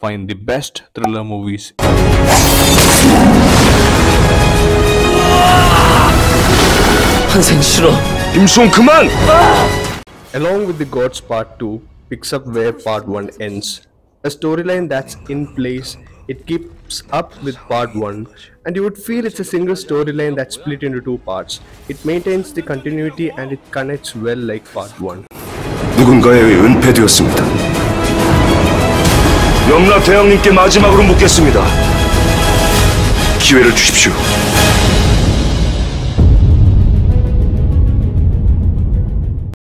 find the best thriller movies. 환생 싫어. 김수홍 그만! Along with The Gods Part 2 picks up where Part 1 ends. A storyline that's in place, it keeps up with Part 1, and you would feel it's a single storyline that's split into two parts. It maintains the continuity and it connects well like Part 1. 누군가에 의해 은폐되었습니다. 염라 대왕님께 마지막으로 묻겠습니다. 기회를 주십시오.